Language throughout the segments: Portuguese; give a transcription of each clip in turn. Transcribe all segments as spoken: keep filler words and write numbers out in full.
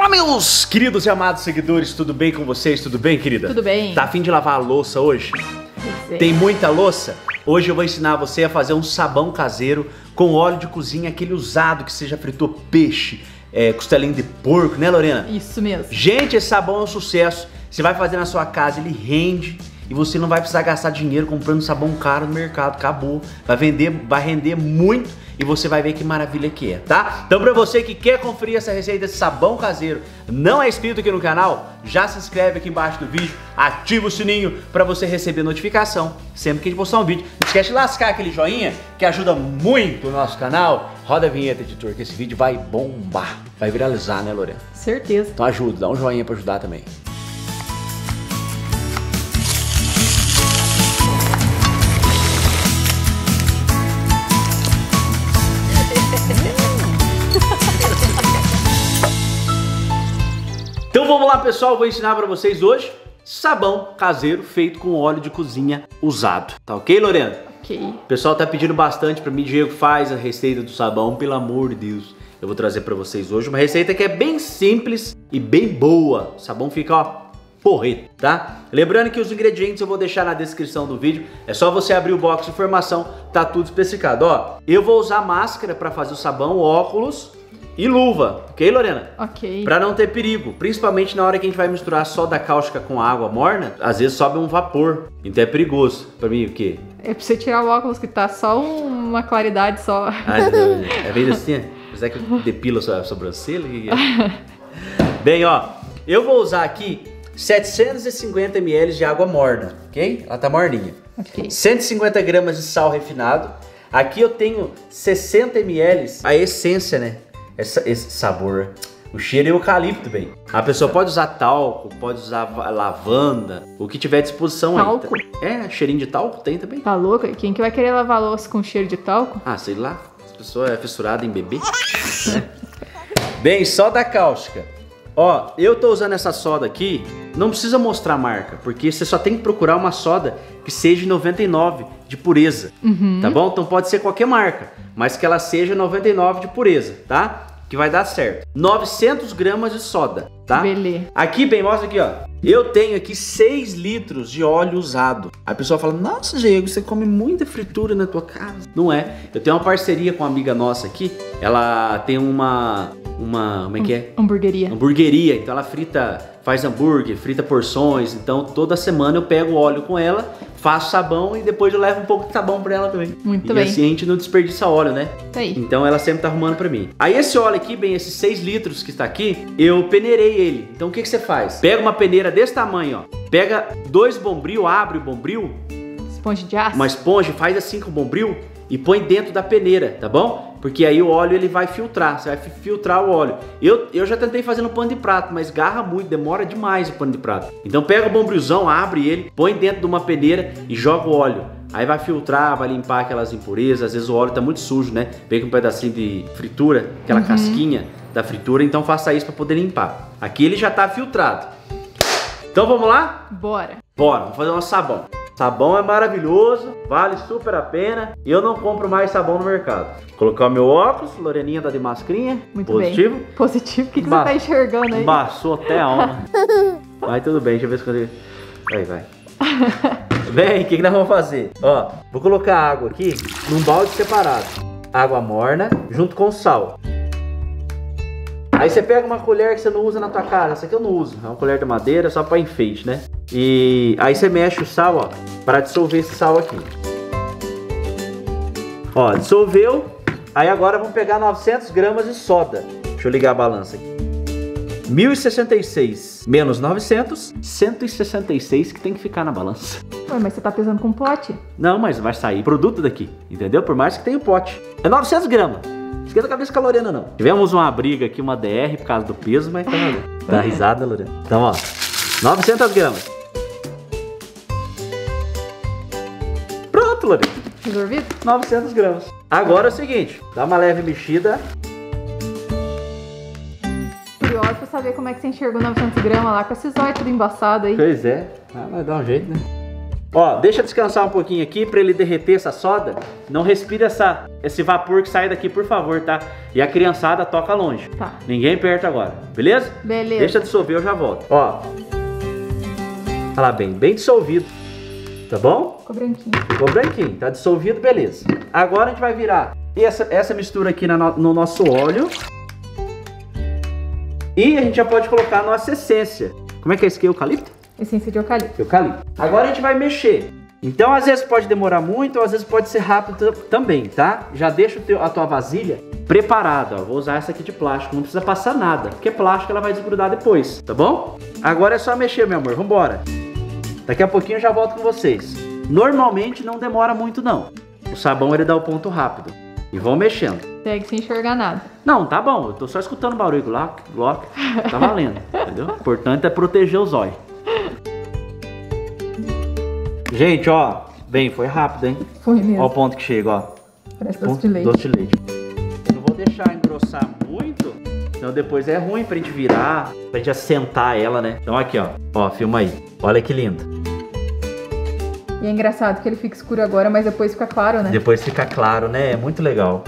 Fala, meus queridos e amados seguidores, tudo bem com vocês? Tudo bem, querida? Tudo bem. Tá a fim de lavar a louça hoje? É. Tem muita louça? Hoje eu vou ensinar você a fazer um sabão caseiro com óleo de cozinha, aquele usado que você já fritou peixe, é, costelinho de porco, né, Lorena? Isso mesmo. Gente, esse sabão é um sucesso. Você vai fazer na sua casa, ele rende e você não vai precisar gastar dinheiro comprando sabão caro no mercado. Acabou. Vai vender, vai render muito e você vai ver que maravilha que é, tá? Então, pra você que quer conferir essa receita de sabão caseiro, não é inscrito aqui no canal, já se inscreve aqui embaixo do vídeo, ativa o sininho pra você receber notificação sempre que a gente postar um vídeo. Não esquece de lascar aquele joinha que ajuda muito o nosso canal. Roda a vinheta, editor, que esse vídeo vai bombar, vai viralizar, né, Lorena? Certeza. Então ajuda, dá um joinha pra ajudar também. Então vamos lá, pessoal, vou ensinar pra vocês hoje sabão caseiro feito com óleo de cozinha usado. Tá ok, Lorena? Ok. O pessoal tá pedindo bastante pra mim, Diego, faz a receita do sabão, pelo amor de Deus. Eu vou trazer pra vocês hoje uma receita que é bem simples e bem boa. O sabão fica, ó, porreto, tá? Lembrando que os ingredientes eu vou deixar na descrição do vídeo. É só você abrir o box de informação, tá tudo especificado. Ó, eu vou usar máscara pra fazer o sabão, óculos e luva, ok, Lorena? Ok. Pra não ter perigo, principalmente na hora que a gente vai misturar soda cáustica com água morna, às vezes sobe um vapor, então é perigoso. Pra mim, o quê? É pra você tirar o óculos que tá só uma claridade só. Ah, é bem assim, será que depila a sobrancelha? Bem, ó, eu vou usar aqui setecentos e cinquenta mililitros de água morna, ok? Ela tá morninha. Ok. cento e cinquenta gramas de sal refinado. Aqui eu tenho sessenta mililitros, a essência, né? Essa, esse sabor, o cheiro é eucalipto, bem. A pessoa pode usar talco, pode usar lavanda, o que tiver à disposição talco? aí. É, cheirinho de talco tem também. Tá louco? Quem que vai querer lavar louça com cheiro de talco? Ah, sei lá, as pessoas é fissurada em bebê. Né? Bem, soda cáustica. Ó, eu tô usando essa soda aqui, não precisa mostrar a marca, porque você só tem que procurar uma soda que seja noventa e nove de pureza, uhum. Tá bom? Então pode ser qualquer marca, mas que ela seja noventa e nove de pureza, tá? Que vai dar certo. novecentos gramas de soda, tá? Beleza. Aqui, bem, mostra aqui, ó. Eu tenho aqui seis litros de óleo usado. A pessoa fala, nossa, Diego, você come muita fritura na tua casa. Não é. Eu tenho uma parceria com uma amiga nossa aqui. Ela tem uma... uma como é que é? Hamburgueria. Hamburgueria. Então ela frita, faz hambúrguer, frita porções. Então toda semana eu pego óleo com ela, faço sabão e depois eu levo um pouco de sabão pra ela também. Muito e bem. E assim a gente não desperdiça óleo, né? Tá aí. Então ela sempre tá arrumando pra mim. Aí esse óleo aqui, bem, esses seis litros que está aqui, eu peneirei ele. Então o que que você faz? Pega uma peneira desse tamanho, ó. Pega dois bombril, abre o bombril. Esponja de aço. Uma esponja, faz assim com o bombril e põe dentro da peneira, tá bom? Porque aí o óleo ele vai filtrar, você vai filtrar o óleo. Eu, eu já tentei fazer no pano de prato, mas garra muito, demora demais o pano de prato. Então pega o bombrilzão, abre ele, põe dentro de uma peneira e joga o óleo. Aí vai filtrar, vai limpar aquelas impurezas. Às vezes o óleo tá muito sujo, né? Pega um pedacinho de fritura, aquela uhum. casquinha da fritura, então faça isso para poder limpar. Aqui ele já tá filtrado. Então vamos lá? Bora. Bora, vamos fazer um sabão. Sabão é maravilhoso, vale super a pena. E eu não compro mais sabão no mercado. Vou colocar o meu óculos, Loreninha tá de mascarinha. Muito positivo. bem. Positivo? O que, que ba você tá enxergando aí? Baixou até a alma. Vai tudo bem, deixa eu ver se consigo. Aí, vai. Bem, o que, que nós vamos fazer? Ó, vou colocar água aqui num balde separado. Água morna junto com sal. Aí você pega uma colher que você não usa na tua casa. Essa aqui eu não uso, é uma colher de madeira só para enfeite, né? E aí você mexe o sal, ó, para dissolver esse sal aqui. Ó, dissolveu. Aí agora vamos pegar novecentos gramas de soda. Deixa eu ligar a balança aqui. mil e sessenta e seis menos novecentos, cento e sessenta e seis que tem que ficar na balança. Ué, mas você tá pesando com pote? Não, mas vai sair produto daqui, entendeu? Por mais que tenha o pote. É novecentos gramas. Esquenta a cabeça com a Lorena, não. Tivemos uma briga aqui, uma D R por causa do peso, mas tá valendo. Dá risada, Lorena. Então, ó, novecentas gramas. Pronto, Lorena. Resolvido? novecentas gramas. Agora é o seguinte, dá uma leve mexida. Curioso pra saber como é que você enxergou novecentos gramas lá com esses olhos tudo embaçado aí. Pois é. Ah, vai dar um jeito, né? Ó, deixa descansar um pouquinho aqui pra ele derreter essa soda. Não respira essa, esse vapor que sai daqui, por favor, tá? E a criançada toca longe. Tá. Ninguém perto agora, beleza? Beleza. Deixa dissolver, eu já volto. Ó. Olha lá bem, bem dissolvido. Tá bom? Ficou branquinho. Ficou branquinho, tá dissolvido, beleza. Agora a gente vai virar essa, essa mistura aqui na, no nosso óleo. E a gente já pode colocar a nossa essência. Como é que é isso aqui? Eucalipto? Essência de eucalipto. Eucalipto. Agora a gente vai mexer. Então, às vezes pode demorar muito, ou às vezes pode ser rápido também, tá? Já deixa o teu, a tua vasilha preparada, ó. Vou usar essa aqui de plástico, não precisa passar nada, porque plástico ela vai desgrudar depois, tá bom? Agora é só mexer, meu amor, vambora. Daqui a pouquinho eu já volto com vocês. Normalmente não demora muito, não. O sabão ele dá o ponto rápido. E vão mexendo. Segue sem enxergar nada. Não, tá bom, eu tô só escutando o barulho do lock, lock, tá valendo, entendeu? O importante é proteger os olhos. Gente, ó, bem, foi rápido, hein? Foi mesmo. Ó o ponto que chega, ó. Parece doce de leite. Doce de leite. Eu não vou deixar engrossar muito, senão depois é ruim pra gente virar, pra gente assentar ela, né? Então aqui, ó, ó, filma aí. Olha que lindo. E é engraçado que ele fica escuro agora, mas depois fica claro, né? Depois fica claro, né? É muito legal.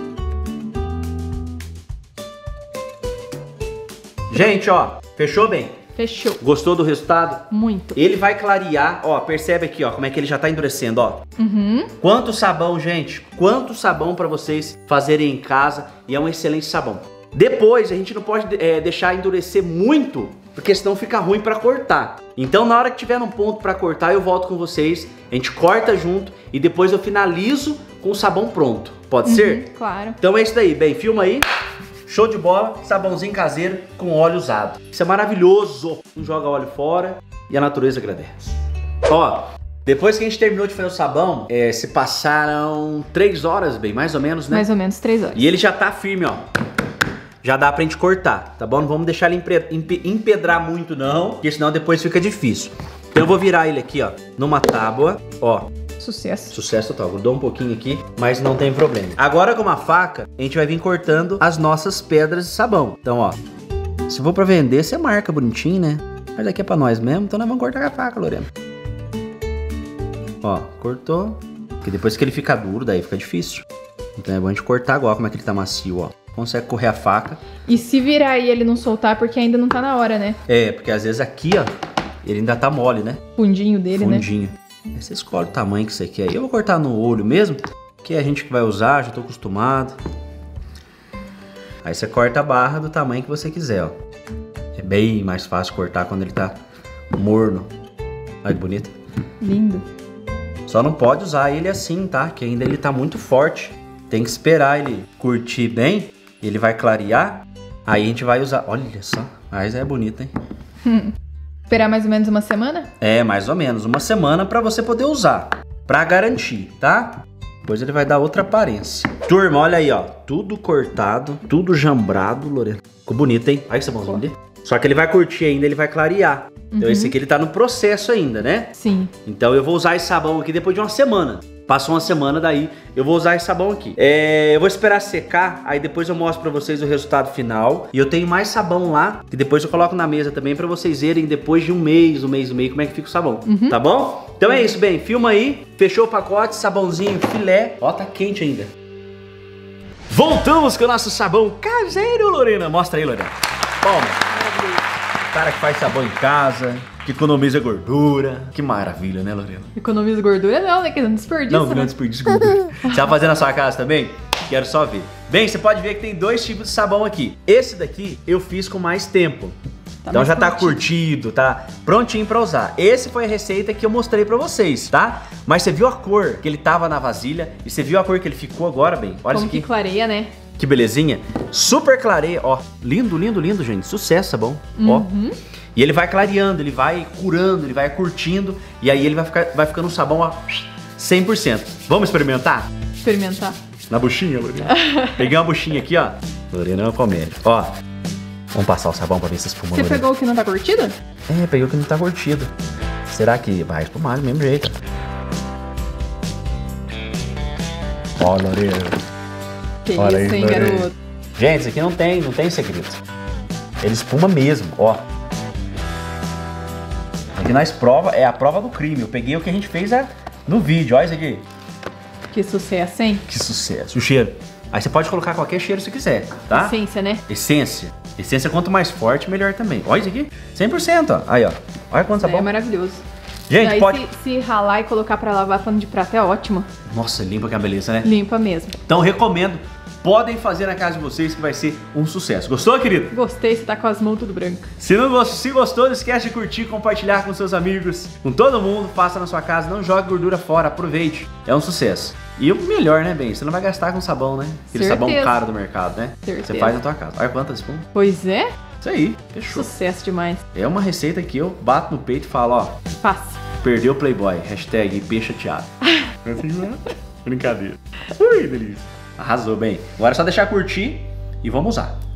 Gente, ó, fechou bem? Fechou. Gostou do resultado? Muito. Ele vai clarear, ó, percebe aqui, ó, como é que ele já tá endurecendo, ó. Uhum. Quanto sabão, gente, quanto sabão pra vocês fazerem em casa, e é um excelente sabão. Depois, a gente não pode é, deixar endurecer muito, porque senão fica ruim pra cortar. Então, na hora que tiver um ponto pra cortar, eu volto com vocês, a gente corta junto e depois eu finalizo com o sabão pronto. Pode Uhum, ser? claro. Então é isso daí, bem, filma aí. Show de bola, sabãozinho caseiro com óleo usado. Isso é maravilhoso. Não joga óleo fora e a natureza agradece. Ó, depois que a gente terminou de fazer o sabão, é, se passaram três horas, bem, mais ou menos, né? Mais ou menos três horas. E ele já tá firme, ó. Já dá pra gente cortar, tá bom? Não vamos deixar ele empedrar muito, não, porque senão depois fica difícil. Então eu vou virar ele aqui, ó, numa tábua, ó. Sucesso. Sucesso total. Grudou um pouquinho aqui, mas não tem problema. Agora com uma faca, a gente vai vir cortando as nossas pedras de sabão. Então, ó, se for pra vender, você marca bonitinho, né? Mas aqui é pra nós mesmo, então nós vamos cortar com a faca, Lorena. Ó, cortou. Porque depois que ele fica duro, daí fica difícil. Então é bom a gente cortar agora, como é que ele tá macio, ó. Consegue correr a faca. E se virar e ele não soltar, porque ainda não tá na hora, né? É, porque às vezes aqui, ó, ele ainda tá mole, né? Fundinho dele, né? Fundinho. Aí você escolhe o tamanho que você quer. Eu vou cortar no olho mesmo, que é a gente que vai usar, já tô acostumado. Aí você corta a barra do tamanho que você quiser, ó. É bem mais fácil cortar quando ele tá morno. Olha que bonito. Lindo. Só não pode usar ele assim, tá? Que ainda ele tá muito forte. Tem que esperar ele curtir bem, ele vai clarear. Aí a gente vai usar. Olha só, mas é bonito, hein? Hum. Esperar mais ou menos uma semana? É, mais ou menos. Uma semana pra você poder usar. Pra garantir, tá? Depois ele vai dar outra aparência. Turma, olha aí, ó. Tudo cortado, tudo jambrado, Lorena. Ficou bonito, hein? Olha que sabãozinho dele. Só que ele vai curtir ainda, ele vai clarear. Então Uhum. esse aqui ele tá no processo ainda, né? Sim. Então eu vou usar esse sabão aqui depois de uma semana. Passou uma semana daí, eu vou usar esse sabão aqui. É, eu vou esperar secar, aí depois eu mostro pra vocês o resultado final. E eu tenho mais sabão lá, que depois eu coloco na mesa também pra vocês verem depois de um mês, um mês e meio, como é que fica o sabão. Uhum. Tá bom? Então é isso, bem, filma aí. Fechou o pacote, sabãozinho, filé. Ó, tá quente ainda. Voltamos com o nosso sabão caseiro, Lorena. Mostra aí, Lorena. Toma. O cara que faz sabão em casa, que economiza gordura. Que maravilha, né, Lorena? Economiza gordura não, né? Que não desperdício, Não, não né? desperdício de gordura. Você vai fazer na sua casa também? Quero só ver. Bem, você pode ver que tem dois tipos de sabão aqui. Esse daqui eu fiz com mais tempo. Tá então mais já tá curtido. curtido, tá prontinho pra usar. Esse foi a receita que eu mostrei pra vocês, tá? Mas você viu a cor que ele tava na vasilha e você viu a cor que ele ficou agora, bem? Olha Como isso aqui. que clareia, né? Que belezinha. Super clareia, ó. Lindo, lindo, lindo, gente. Sucesso, sabão. Uhum. Ó. E ele vai clareando, ele vai curando, ele vai curtindo. E aí ele vai, ficar, vai ficando um sabão, ó, cem por cento. Vamos experimentar? Experimentar. Na buchinha, Lorena. Peguei uma buchinha aqui, ó. Lorena Palmeira. Ó. Vamos passar o sabão pra ver se espuma. Você Lorena. pegou o que não tá curtido? É, peguei o que não tá curtido. Será que vai espumar do mesmo jeito? Ó, Lorena. Que Olha isso, aí, hein, Lorena. garoto? Gente, isso aqui não tem, não tem segredo. Ele espuma mesmo, ó. aqui nós prova, é a prova do crime. Eu peguei o que a gente fez é, no vídeo, olha isso aqui. Que sucesso, hein? Que sucesso. O cheiro. Aí você pode colocar qualquer cheiro se quiser, tá? Essência, né? Essência. Essência quanto mais forte, melhor também. Olha isso aqui. cem por cento, ó. Aí, ó. Olha quanto sabão. É maravilhoso. Gente, aí pode... Se, se ralar e colocar pra lavar pano de prato é ótimo. Nossa, limpa que é uma beleza, né? Limpa mesmo. Então, recomendo. Podem fazer na casa de vocês que vai ser um sucesso. Gostou, querido? Gostei, você tá com as mãos tudo branco. Se, não gost... se gostou, não esquece de curtir, compartilhar com seus amigos, com todo mundo. Faça na sua casa, não jogue gordura fora, aproveite. É um sucesso. E o melhor, né, bem? Você não vai gastar com sabão, né? Aquele Certeza. sabão caro do mercado, né? Certeza. Você faz na tua casa. Olha quantas espumas. Pois é? Isso aí, fechou. Sucesso demais. É uma receita que eu bato no peito e falo, ó. Faça. Perdeu o Playboy. Hashtag peixe chateado. Brincadeira. Ui, delícia. Arrasou, bem. Agora é só deixar curtir e vamos usar.